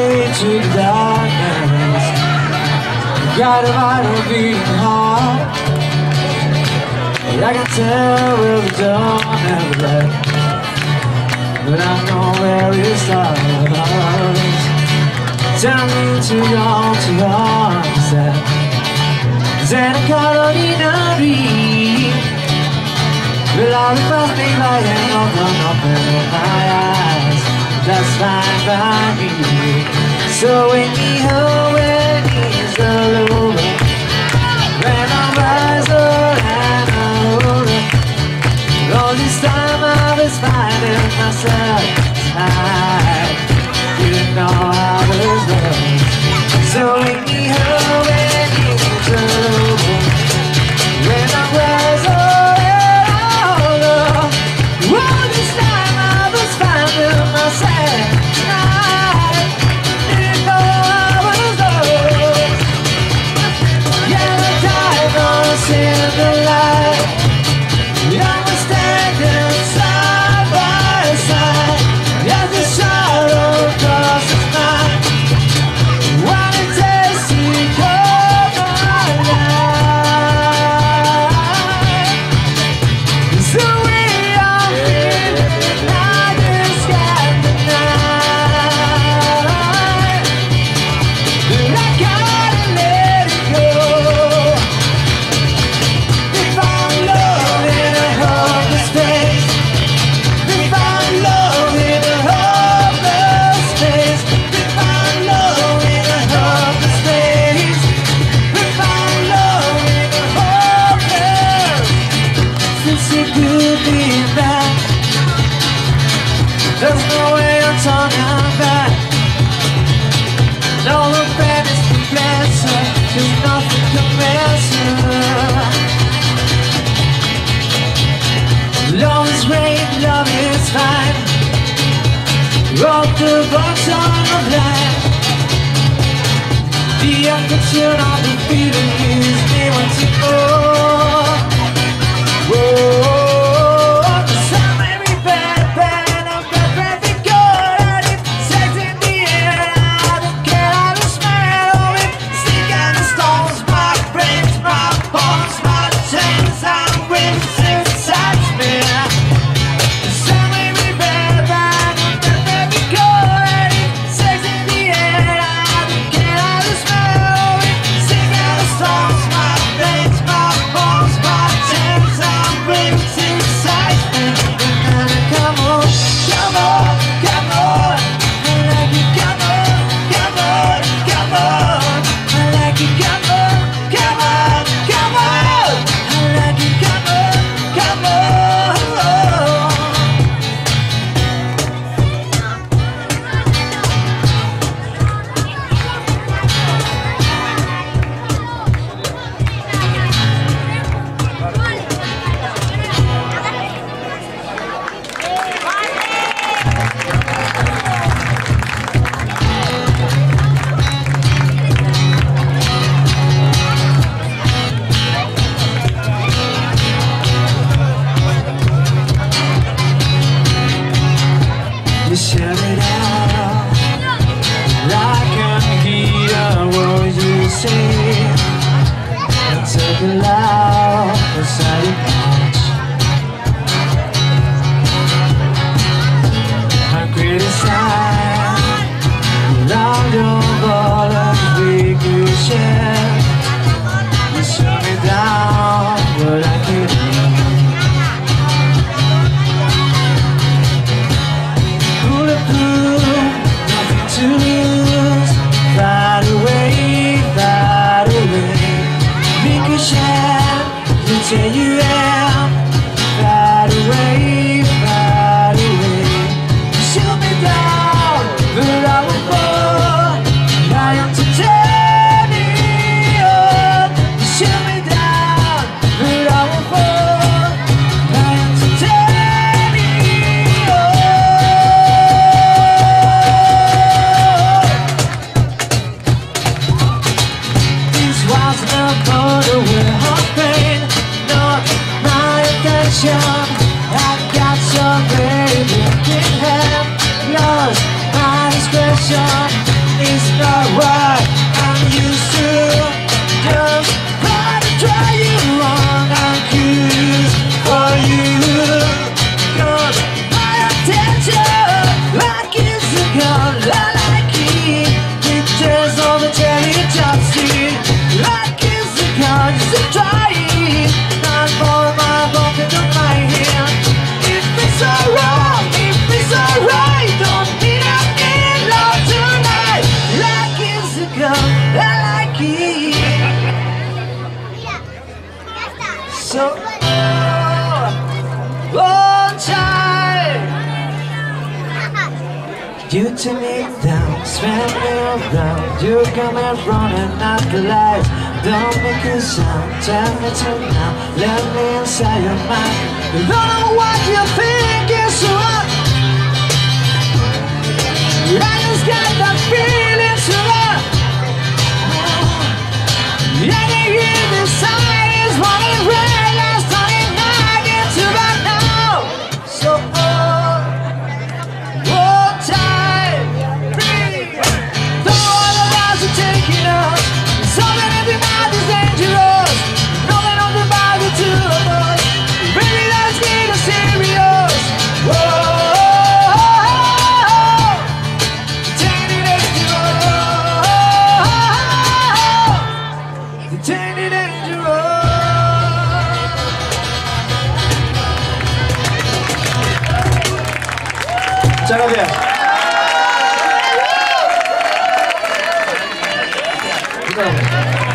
way to the darkness. Got a vital beating heart. I can tell where the dawn never left, but I know where it starts. Tell me too young to understand. Se ne carolina will I request me by an open my eyes? That's fine by me. So wake me up when it's all over, when I'm wiser and older. All this time I was finding myself tired. Didn't know I was lost. So wake me up when it's all over, when I'm wiser. There's no way I'm turning back. No look back is the blessing. There's nothing to measure. Love is great, love is fine. Rock the box on the line. The attitude of the feeling is me wanting more. Whoa. You shut it out. I can hear what you say. I take it loud beside your couch. I criticize. Love your ball and big you share. You shut me down, but I can't hear. To lose, far away, make a shot, you tell you am, far away, shoot me down, but I will fall, I am to tear me up, shoot me down, but I will fall, I am to tear me up. Was the border with her pain, not my attention. I got some baby in hand, lost my discretion. not what I'm used to. Just try to try you on. I'm curious for you. Cause my attention, like it's a gun, I like it. Pictures on the jelly chopstick, like it's a gun, just to try it. Not for my bucket of my hand. If it's alright, if it's alright, don't mean I need love tonight. Like it's a gun, I like it. So, one time you turn me down, spin me around. You come and running out the lights. Don't make a sound, tell me to now. Let me inside your mind. You don't know what you think is wrong. I just got that feeling so wrong. Yeah, you hear the signs running red, last time I get to back now. So one time, breathe. Don't want the lies are taking us. Something in the mind is dangerous. Nothing on the mind the two of us. Baby, let's get it serious. Whoa. Muchas gracias.